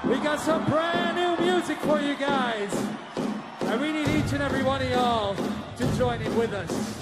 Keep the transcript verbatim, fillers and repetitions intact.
We got some brand new music for you guys. And we need each and every one of y'all to join in with us.